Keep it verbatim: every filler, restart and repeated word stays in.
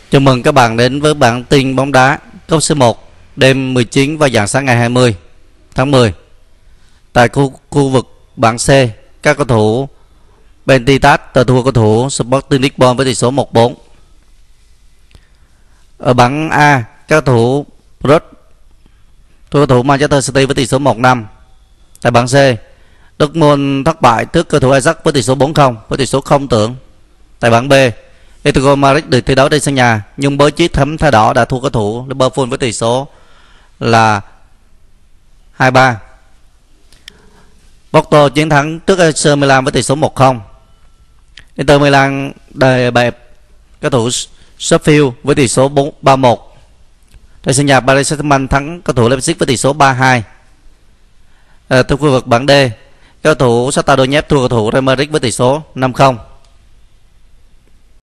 Chào mừng các bạn đến với bản tin bóng đá cúp C một đêm mười chín và dạng sáng ngày hai mươi tháng mười. Tại khu, khu vực bảng C, các cầu thủ Besiktas tự thua cầu thủ Sporting Lisbon với tỷ số một bốn. Ở bảng A, các cầu thủ Brugge thua cầu thủ Manchester City với tỷ số một năm. Tại bảng C, Dortmund thất bại trước cầu thủ Ajax với tỷ số bốn không với tỷ số không tưởng. Tại bảng B, Atletico Madrid được thi đấu trên sân nhà nhưng với chiếc thấm thẻ đỏ đã thua cầu thủ Liverpool với tỷ số là hai ba. Porto chiến thắng trước a xê Milan với tỷ số một không. Inter Milan đề bẹp cầu thủ Sheffield với tỷ số ba một. Trên sân nhà Paris Saint-Germain thắng cầu thủ Leipzig với tỷ số ba hai. À, trong khu vực bảng D, cầu thủ Shakhtar Donetsk thua cầu thủ Real Madrid với tỷ số năm không.